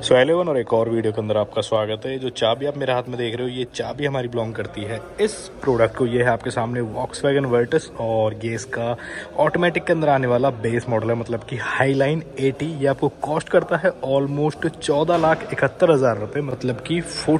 11 और एक और वीडियो के अंदर आपका स्वागत है। जो चाबी आप मेरे हाथ में देख रहे हो, ये चाबी हमारी बिलोंग करती है इस प्रोडक्ट को। ये है आपके सामने वॉक्सवैगन वर्टस और ये इसका ऑटोमेटिक के अंदर आने वाला बेस मॉडल है, मतलब कि हाईलाइन 80। ये आपको कॉस्ट करता है ऑलमोस्ट 14,71,000 रुपये, मतलब कि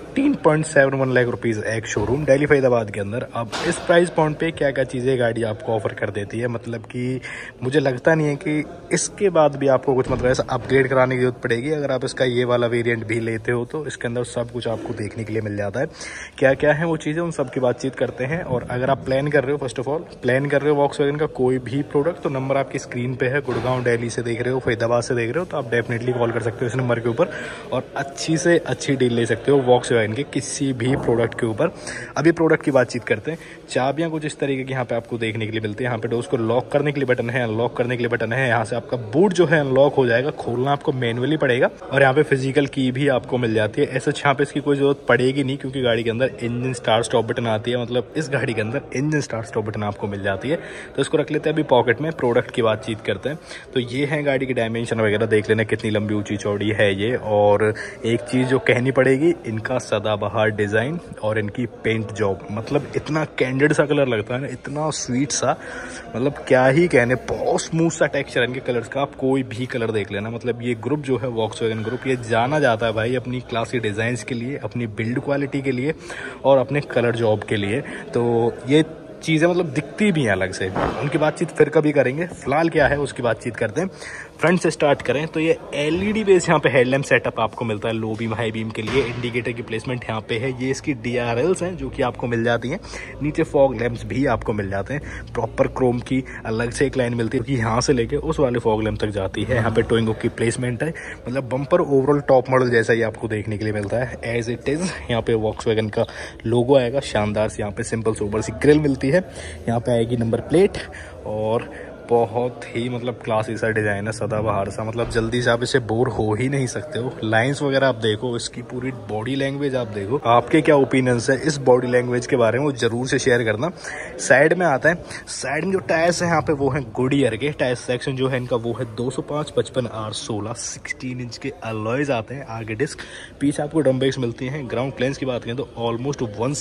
14.71 लाख रुपीज़ एक शोरूम दिल्ली फरीदाबाद के अंदर। अब इस प्राइस पॉइंट पे क्या क्या चीज़ें गाड़ी आपको ऑफर कर देती है, मतलब कि मुझे लगता नहीं है कि इसके बाद भी आपको कुछ मतलब ऐसा अपग्रेड कराने की जरूरत पड़ेगी। अगर आप इसका ये वाला वेरिएंट भी लेते हो तो इसके अंदर सब कुछ आपको देखने के लिए मिल जाता है। क्या क्या है वो चीज़ें, उन सब की बातचीत करते हैं। और अगर आप प्लान कर रहे हो, फर्स्ट ऑफ ऑल प्लान कर रहे हो वॉक्सवैगन का कोई भी प्रोडक्ट, तो नंबर आपकी स्क्रीन पे है। गुड़गांव दिल्ली से देख रहे हो, फरीदाबाद से देख रहे हो, तो आप डेफिनेटली कॉल कर सकते हो इस नंबर के ऊपर और अच्छी से अच्छी डील ले सकते हो वॉक्सवैगन के किसी भी प्रोडक्ट के ऊपर। अभी प्रोडक्ट की बातचीत करते हैं। चाबियाँ कुछ इस तरीके की यहाँ पे आपको देखने के लिए मिलती है। यहाँ पे डोर्स को लॉक करने के लिए बटन है, अनलॉक करने के लिए बटन है। यहाँ से आपका बूट जो है अनलॉक हो जाएगा, खोलना आपको मैनुअली पड़ेगा। और यहाँ पे फिजिकल की भी आपको मिल जाती है। ऐसे यहाँ पे इसकी कोई जरूरत पड़ेगी नहीं, क्योंकि गाड़ी के अंदर इंजन स्टार्ट स्टॉप बटन आती है, मतलब इस गाड़ी के अंदर इंजन स्टार्ट स्टॉप बटन आपको मिल जाती है। तो इसको रख लेते हैं अभी पॉकेट में, प्रोडक्ट की बातचीत करते हैं। तो ये है गाड़ी की डायमेंशन वगैरह, देख लेना कितनी लंबी ऊंची चौड़ी है ये। और एक चीज़ जो कहनी पड़ेगी, इनका सदाबहार डिज़ाइन और इनकी पेंट जॉब, मतलब इतना कैंडिड सा कलर लगता है ना, इतना स्वीट सा, मतलब क्या ही कहने, बहुत स्मूथ सा टेक्सचर है इनके कलर्स का। आप कोई भी कलर देख लेना, मतलब ये ग्रुप जो है वॉक्सवैगन ग्रुप, ये जाना जाता है भाई अपनी क्लासी डिज़ाइंस के लिए, अपनी बिल्ड क्वालिटी के लिए और अपने कलर जॉब के लिए। तो ये चीज़ें मतलब दिखती भी हैं अलग से, उनकी बातचीत फिर कभी करेंगे। फिलहाल क्या है उसकी बातचीत करते हैं। फ्रंट से स्टार्ट करें तो ये एलईडी बेस यहाँ पे हेडलैम्प सेटअप आपको मिलता है लो बीम हाई बीम के लिए। इंडिकेटर की प्लेसमेंट यहाँ पे है। ये इसकी DRLs हैं जो कि आपको मिल जाती हैं। नीचे फॉग लैंप्स भी आपको मिल जाते हैं। प्रॉपर क्रोम की अलग से एक लाइन मिलती है कि यहाँ से लेके उस वाले फॉग लैंप तक जाती है। यहाँ पे टोइंग हुक की प्लेसमेंट है, मतलब बम्पर ओवरऑल टॉप मॉडल जैसा ही आपको देखने के लिए मिलता है एज इट इज़। यहाँ पे वॉक्सवैगन का लोगो आएगा शानदार से। यहाँ पे सिंपल सोबर सी ग्रिल मिलती है। यहाँ पे आएगी नंबर प्लेट और बहुत ही मतलब क्लासी सा डिज़ाइन है, सदाबहार सा, मतलब जल्दी से आप इसे बोर हो ही नहीं सकते हो। लाइंस वगैरह आप देखो, इसकी पूरी बॉडी लैंग्वेज आप देखो। आपके क्या ओपिनियंस है इस बॉडी लैंग्वेज के बारे में, वो जरूर से शेयर करना। साइड में आता है, साइड में जो टायर्स है यहाँ पे वो है गुडियर के। टायर सेक्शन जो है इनका वो है 205 55 R16 16 इंच के अलॉयज आते हैं। आगे डिस्क, पीछे आपको डम ब्रेक्स मिलती हैं। ग्राउंड क्लियरेंस की बात करें तो ऑलमोस्ट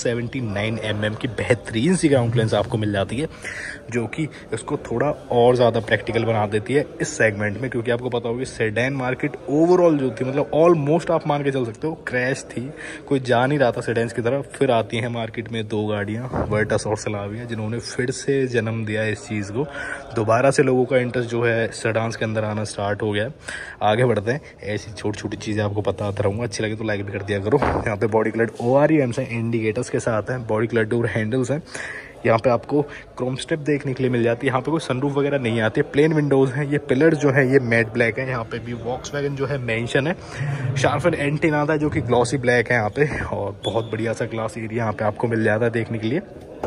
179 mm की बेहतरीन सी ग्राउंड क्लियरेंस आपको मिल जाती है, जो कि इसको थोड़ा और ज़्यादा प्रैक्टिकल बना देती है इस सेगमेंट में। क्योंकि आपको पता होगा सेडान मार्केट ओवरऑल जो थी, मतलब ऑलमोस्ट आप मान के चल सकते हो क्रैश थी, कोई जा नहीं रहा था सेडान्स की तरफ। फिर आती हैं मार्केट में दो गाड़ियाँ, वर्टस और सलाविया, जिन्होंने फिर से जन्म दिया इस चीज़ को। दोबारा से लोगों का इंटरेस्ट जो है सेडान्स के अंदर आना स्टार्ट हो गया है। आगे बढ़ते हैं, ऐसी छोटी छोटी चीज़ें आपको बताता रहूँगा। अच्छी लगे तो लाइक भी कर दिया करो। यहाँ पे बॉडी कलर OREMs हैं, इंडिकेटर्स के साथ हैं। बॉडी कलर डोर हैंडल्स हैं। यहाँ पे आपको क्रोम स्ट्रिप देखने के लिए मिल जाती है। यहाँ पे कोई सनरूफ वगैरह नहीं आती है, प्लेन विंडोज हैं। ये पिलर जो है ये मैट ब्लैक है। यहाँ पे भी वॉक्सवैगन जो है मेंशन है। शार्पन एंटीना आता है जो कि ग्लॉसी ब्लैक है यहाँ पे, और बहुत बढ़िया सा ग्लास एरिया यहाँ पे आपको मिल जाता है देखने के लिए।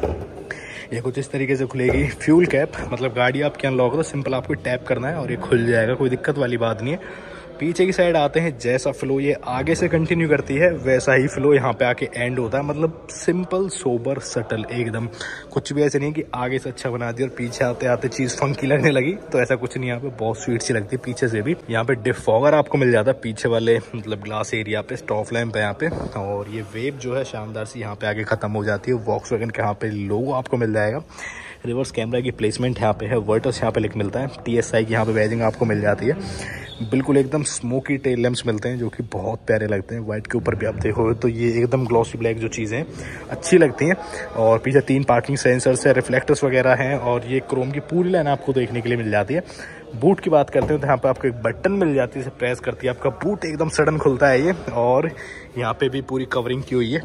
ये कुछ इस तरीके से खुलेगी। फ्यूल कैप, मतलब गाड़ी आपकी अनलॉक हो तो सिंपल आपको टैप करना है और ये खुल जाएगा, कोई दिक्कत वाली बात नहीं है। पीछे की साइड आते हैं, जैसा फ्लो ये आगे से कंटिन्यू करती है वैसा ही फ्लो यहाँ पे आके एंड होता है। मतलब सिंपल सोबर सटल एकदम, कुछ भी ऐसे नहीं कि आगे से अच्छा बना दिया और पीछे आते आते चीज़ फंकी लगने लगी, तो ऐसा कुछ नहीं। यहाँ पे बहुत स्वीट सी लगती है पीछे से भी। यहाँ पे डिफॉगर आपको मिल जाता है पीछे वाले मतलब ग्लास एरिया पे। स्टॉप लैंप है यहाँ पे, और ये वेव जो है शानदार सी यहाँ पे आगे खत्म हो जाती है। वॉक्सवैगन के यहाँ पे लोगो आपको मिल जाएगा। रिवर्स कैमरा की प्लेसमेंट यहाँ पे है। वर्टस यहाँ पे लिख मिलता है। TSI की यहाँ पे बैजिंग आपको मिल जाती है। बिल्कुल एकदम स्मोकी टेल लैंप्स मिलते हैं जो कि बहुत प्यारे लगते हैं। वाइट के ऊपर भी आप देखो तो ये एकदम ग्लॉसी ब्लैक जो चीज़ें अच्छी लगती हैं। और पीछे 3 पार्किंग सेंसर्स है, रिफ्लेक्टर्स वगैरह हैं, और ये क्रोम की पूरी लाइन आपको देखने के लिए मिल जाती है। बूट की बात करते हैं तो यहाँ पे आपको एक बटन मिल जाती है, इसे प्रेस करती है आपका बूट एकदम सडन खुलता है ये। और यहाँ पे भी पूरी कवरिंग की हुई है।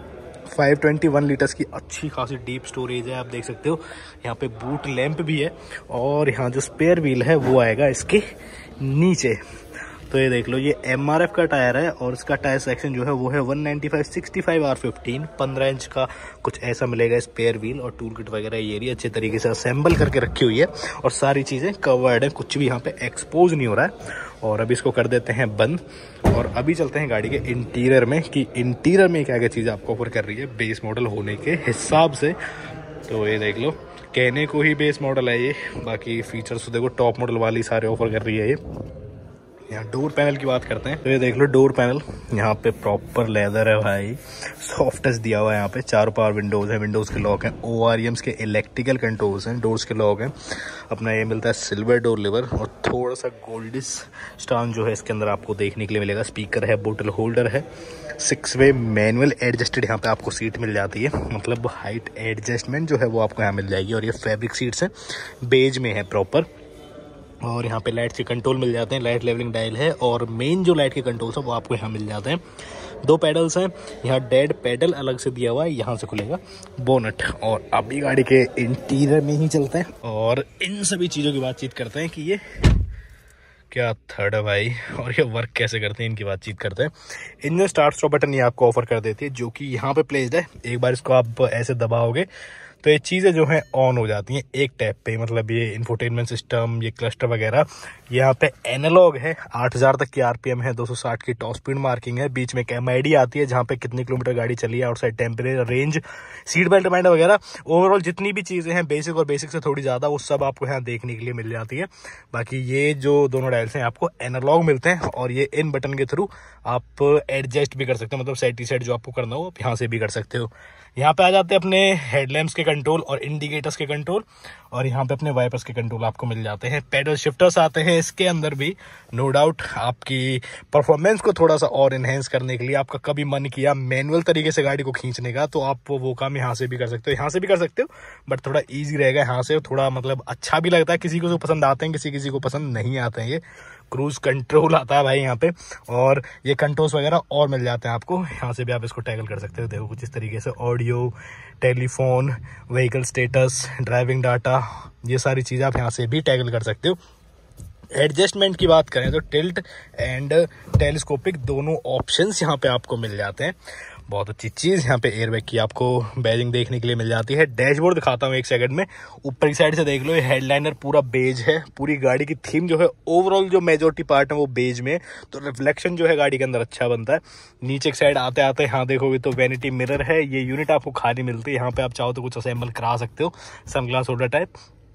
521 लीटर्स की अच्छी खासी डीप स्टोरेज है, आप देख सकते हो। यहाँ पे बूट लैंप भी है, और यहाँ जो स्पेयर व्हील है वो आएगा इसके नीचे। तो ये देख लो, ये MRF का टायर है और इसका टायर सेक्शन जो है वो है 195/65 R15। 15 इंच का कुछ ऐसा मिलेगा स्पेयर व्हील, और टूल किट वगैरह ये भी अच्छे तरीके से असेंबल करके रखी हुई है, और सारी चीज़ें कवर्ड है, कुछ भी यहाँ पे एक्सपोज नहीं हो रहा है। और अभी इसको कर देते हैं बंद, और अभी चलते हैं गाड़ी के इंटीरियर में कि इंटीरियर में क्या क्या चीज़ आपको ऑफर कर रही है बेस मॉडल होने के हिसाब से। तो ये देख लो, कहने को ही बेस मॉडल है ये, बाकी फीचर्स तो देखो टॉप मॉडल वाली सारे ऑफर कर रही है ये। यहाँ डोर पैनल की बात करते हैं तो ये देख लो डोर पैनल, यहाँ पे प्रॉपर लेदर है भाई, सॉफ्ट टच दिया हुआ है। यहाँ पे 4 पावर विंडोज़ है, विंडोज़ के लॉक हैं, OREMs के इलेक्ट्रिकल कंट्रोल्स हैं, डोर्स के लॉक हैं। अपना ये मिलता है सिल्वर डोर लिवर और थोड़ा सा गोल्डिश स्टान जो है इसके अंदर आपको देखने के लिए मिलेगा। स्पीकर है, बोतल होल्डर है, 6 वे मैनुअल एडजस्टेड यहाँ पे आपको सीट मिल जाती है, मतलब हाइट एडजस्टमेंट जो है वो आपको यहाँ मिल जाएगी। और ये फैब्रिक सीट्स हैं, बेज में है प्रॉपर। और यहाँ पे लाइट के कंट्रोल मिल जाते हैं, लाइट लेवलिंग डायल है और मेन जो लाइट के कंट्रोल्स हैं वो आपको यहाँ मिल जाते हैं। 2 पैडल्स हैं, यहाँ डेड पैडल अलग से दिया हुआ है, यहाँ से खुलेगा बोनट। और अभी गाड़ी के इंटीरियर में ही चलते हैं और इन सभी चीज़ों की बातचीत करते हैं कि ये क्या थर्ड है भाई और ये वर्क कैसे करते हैं, इनकी बातचीत करते हैं। इंजन स्टार्ट स्टॉप बटन ये आपको ऑफर कर देती है, जो कि यहाँ पे प्लेस्ड है। एक बार इसको आप ऐसे दबाओगे तो ये चीज़ें जो हैं ऑन हो जाती हैं एक टैप पे, मतलब ये इंफोटेनमेंट सिस्टम, ये क्लस्टर वगैरह। यहाँ पे एनालॉग है, 8000 तक की RPM है, 260 की टॉप स्पीड मार्किंग है। बीच में MID आती है जहाँ पे कितनी किलोमीटर गाड़ी चली है, outside temperature, range, seat belt reminder वगैरह। ओवरऑल जितनी भी चीज़ें हैं बेसिक और बेसिक से थोड़ी ज़्यादा, वो सब आपको यहाँ देखने के लिए मिल जाती है। बाकी ये जो दोनों डायल्स हैं आपको एनालॉग मिलते हैं और ये इन बटन के थ्रू आप एडजस्ट भी कर सकते हो, मतलब सेट सेट जो आपको करना हो आप यहाँ से भी कर सकते हो। यहाँ पे आ जाते हैं अपने हेडलैम्प्स के कंट्रोल और इंडिकेटर्स के कंट्रोल, और यहाँ पे अपने वाइपर्स के कंट्रोल आपको मिल जाते हैं। पेडल शिफ्टर्स आते हैं इसके अंदर भी, नो डाउट आपकी परफॉर्मेंस को थोड़ा सा और इनहेंस करने के लिए। आपका कभी मन किया मैनुअल तरीके से गाड़ी को खींचने का तो आप वो काम यहाँ से भी कर सकते हो, यहाँ से भी कर सकते हो, बट थोड़ा ईजी रहेगा यहाँ से, थोड़ा मतलब अच्छा भी लगता है। किसी को पसंद आते हैं, किसी को पसंद नहीं आते हैं। ये क्रूज कंट्रोल आता है भाई यहाँ पे, और ये कंट्रोल्स वगैरह और मिल जाते हैं आपको। यहाँ से भी आप इसको टैगल कर सकते हो, देखो कुछ इस तरीके से, audio, telephone, vehicle status, driving data, ये सारी चीज़ें आप यहाँ से भी टैगल कर सकते हो। एडजस्टमेंट की बात करें तो टिल्ट एंड टेलीस्कोपिक दोनों ऑप्शंस यहाँ पे आपको मिल जाते हैं। बहुत अच्छी चीज़ यहाँ पे एयरबैग की आपको बैजिंग देखने के लिए मिल जाती है। डैशबोर्ड दिखाता हूँ एक सेकंड में, ऊपर की साइड से देख लो, ये हेडलाइनर पूरा बेज है। पूरी गाड़ी की थीम जो है ओवरऑल जो मेजॉरिटी पार्ट है वो बेज में, तो रिफ्लेक्शन जो है गाड़ी के अंदर अच्छा बनता है। नीचे की साइड आते आते यहाँ देखोगे तो वैनिटी मिरर है, ये यूनिट आपको खाली मिलती है। यहाँ पे आप चाहो तो कुछ असेंबल करा सकते हो, sunglass holder type.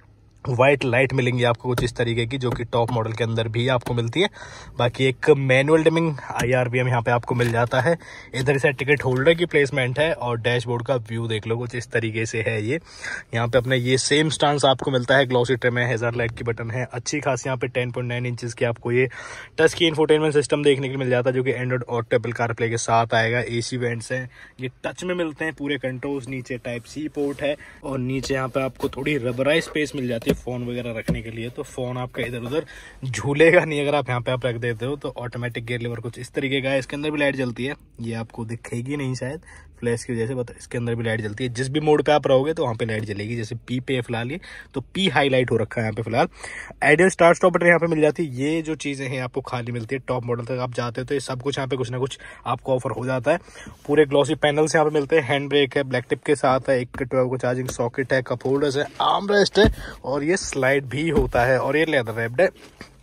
White light मिलेंगी आपको कुछ इस तरीके की, जो कि टॉप मॉडल के अंदर भी आपको मिलती है। बाकी एक मैनुअल डिमिंग IRBM यहाँ पे आपको मिल जाता है। इधर से टिकट होल्डर की प्लेसमेंट है और डैशबोर्ड का व्यू देख लो कुछ इस तरीके से है। ये यहाँ पे अपने ये सेम स्टांस आपको मिलता है, ग्लॉसी ट्रिम है, हेजर लाइट की बटन है, अच्छी खासी यहाँ पे 10.9 इंचेस की आपको ये टच की इंफोटेनमेंट सिस्टम देखने के लिए मिल जाता है, जो कि एंड्रॉइड और एप्पल कारप्ले के साथ आएगा। AC वेंट्स हैं, ये टच में मिलते हैं पूरे कंट्रोल्स। नीचे Type-C पोर्ट है और नीचे यहाँ पे आपको थोड़ी रबराइज स्पेस मिल जाती है फोन वगैरह रखने के लिए, तो फोन आपका इधर उधर झूलेगा नहीं अगर आप यहाँ पे आप रख देते हो। तो ऑटोमेटिक गियर लीवर कुछ इस तरीके का है। इसके अंदर भी लाइट जलती है, ये आपको दिखेगी नहीं शायद फ्लैश की वजह से, बट इसके अंदर भी लाइट जलती है। जिस भी मोड पे आप रहोगे तो वहाँ पे लाइट जलेगी। जैसे P पे फिलहाल ये तो P हाईलाइट हो रखा है यहाँ पे फिलहाल। आइडियल स्टार्ट स्टॉप बटन यहाँ पे मिल जाती है। ये जो चीजें हैं आपको खाली मिलती है। टॉप मॉडल तक आप जाते हो तो ये सब कुछ यहाँ पे कुछ ना कुछ आपको ऑफर हो जाता है। पूरे ग्लॉसी पैनल्स यहाँ पे मिलते हैं। हैंड ब्रेक है, ब्लैक टिप के साथ है, एक 12 को चार्जिंग सॉकेट है, कप होल्डर्स है, आर्म रेस्ट है और ये स्लाइड भी होता है और ये लेदर रैप्ड है,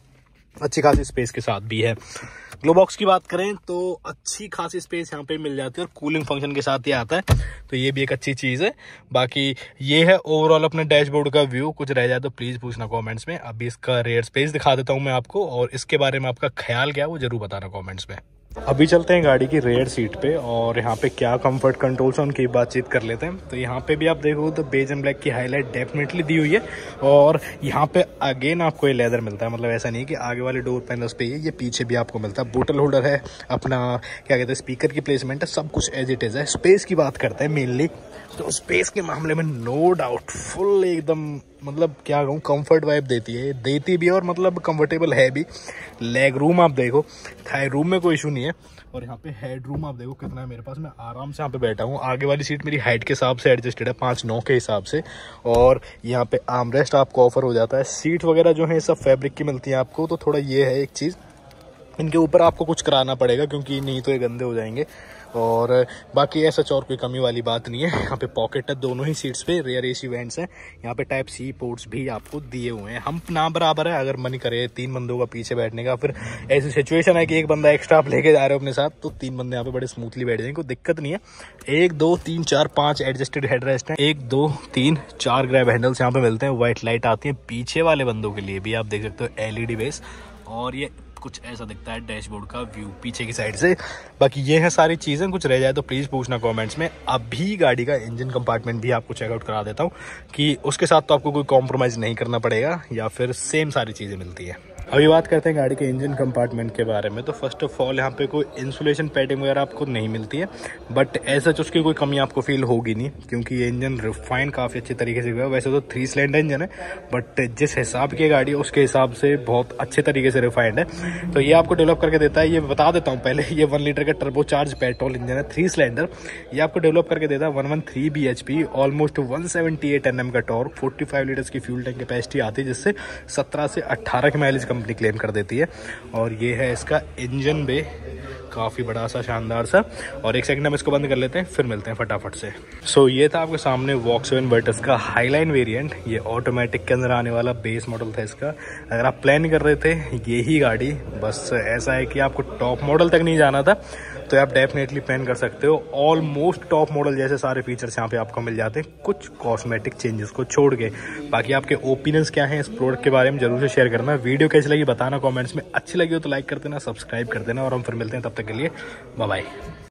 अच्छी खासी स्पेस के साथ भी है। ग्लो बॉक्स की बात करें तो अच्छी खासी स्पेस यहाँ पे मिल जाती है और कूलिंग फंक्शन के साथ ये आता है, तो ये भी एक अच्छी चीज़ है। बाकी ये है ओवरऑल अपने डैशबोर्ड का व्यू। कुछ रह जाए तो प्लीज़ पूछना कमेंट्स में। अभी इसका रेयर स्पेस दिखा देता हूँ मैं आपको, और इसके बारे में आपका ख्याल क्या है वो जरूर बताना कमेंट्स में। अभी चलते हैं गाड़ी की रेयर सीट पे और यहाँ पे क्या कंफर्ट कंट्रोल्स हैं उनकी बातचीत कर लेते हैं। तो यहाँ पे भी आप देखो तो बेज एंड ब्लैक की हाईलाइट डेफिनेटली दी हुई है और यहाँ पे अगेन आपको ये लेदर मिलता है, मतलब ऐसा नहीं कि आगे वाले डोर पैनल्स पे ये पीछे भी आपको मिलता है। बोतल होल्डर है, अपना क्या कहते हैं स्पीकर की प्लेसमेंट है, सब कुछ एज इट इज है। स्पेस की बात करते हैं मेनली, तो स्पेस के मामले में नो डाउट फुल एकदम, मतलब क्या कहूँ, कंफर्ट वाइब देती भी है और मतलब कंफर्टेबल है भी। लेग रूम आप देखो, थाई रूम में कोई इशू नहीं है। और यहाँ पे हेड रूम आप देखो कितना है मेरे पास, मैं आराम से यहाँ पे बैठा हूँ। आगे वाली सीट मेरी हाइट के हिसाब से एडजस्टेड है, 5'9" के हिसाब से, और यहाँ पे आर्म रेस्ट आपको ऑफर हो जाता है। सीट वगैरह जो है सब फैब्रिक की मिलती है आपको, तो थोड़ा ये है एक चीज़, इनके ऊपर आपको कुछ कराना पड़ेगा क्योंकि नहीं तो ये गंदे हो जाएंगे। और बाकी ऐसा और कोई कमी वाली बात नहीं है। यहाँ पे पॉकेट है दोनों ही सीट्स पे, रेयर AC वेंट्स हैं। यहाँ पे Type-C पोर्ट्स भी आपको दिए हुए हैं। हम ना बराबर है, अगर मन करे 3 बंदों का पीछे बैठने का, फिर ऐसी सिचुएशन है कि एक बंदा एक्स्ट्रा आप लेके जा रहे हो अपने साथ, तो 3 बंदे यहाँ पे बड़े स्मूथली बैठ जाएंगे, कोई दिक्कत नहीं है। 1 2 3 4 5 एडजस्टेड हेड रेस्ट है, 1 2 3 4 ग्रैब हैंडल्स यहाँ पे मिलते हैं। व्हाइट लाइट आती है पीछे वाले बंदों के लिए भी, आप देख सकते हो LED बेस, और ये कुछ ऐसा दिखता है डैशबोर्ड का व्यू पीछे की साइड से। बाकी ये है सारी चीज़ें, कुछ रह जाए तो प्लीज़ पूछना कमेंट्स में। अभी गाड़ी का इंजन कंपार्टमेंट भी आपको चेकआउट करा देता हूँ कि उसके साथ तो आपको कोई कॉम्प्रोमाइज़ नहीं करना पड़ेगा या फिर सेम सारी चीज़ें मिलती है। अभी बात करते हैं गाड़ी के इंजन कंपार्टमेंट के बारे में। तो फर्स्ट ऑफ ऑल यहाँ पे कोई इंसुलेशन पैडिंग वगैरह आपको नहीं मिलती है, बट ऐसा उसकी कोई कमी आपको फील होगी नहीं, क्योंकि ये इंजन रिफाइन काफ़ी अच्छे तरीके से हुआ है। वैसे तो 3 सिलेंडर इंजन है, बट जिस हिसाब की गाड़ी है उसके हिसाब से बहुत अच्छे तरीके से रिफाइंड है। तो ये आपको डेवलप करके देता है। ये बता देता हूँ पहले, ये 1 लीटर का टर्बोचार्ज पेट्रोल इंजन है, 3 सिलेंडर। ये आपको डेवलप करके देता है 113 bhp, ऑलमोस्ट 178 Nm का टॉर्क, 45 लीटर्स की फ्यूल टैंक कैपेसिटी आती है, जिससे 17 से 18 की माइलेज कंपनी क्लेम कर देती है। और ये है इसका इंजन बे, काफ़ी बड़ा सा शानदार सा। और एक सेकंड हम इसको बंद कर लेते हैं, फिर मिलते हैं फटाफट से। सो ये था आपके सामने वॉक्सवैगन वर्टस का हाईलाइन वेरिएंट। ये ऑटोमेटिक के अंदर आने वाला बेस मॉडल था इसका। अगर आप प्लान कर रहे थे ये ही गाड़ी, बस ऐसा है कि आपको टॉप मॉडल तक नहीं जाना था, तो आप डेफिनेटली प्लान कर सकते हो। ऑलमोस्ट टॉप मॉडल जैसे सारे फीचर्स यहाँ पे आपको मिल जाते हैं, कुछ कॉस्मेटिक चेंजेस को छोड़ के। बाकी आपके ओपिनियंस क्या हैं इस प्रोडक्ट के बारे में जरूर से शेयर करना। वीडियो कैसी लगी बताना कमेंट्स में। अच्छी लगी हो तो लाइक कर देना, सब्सक्राइब कर देना, और हम फिर मिलते हैं। तब तक के लिए बाय बाय।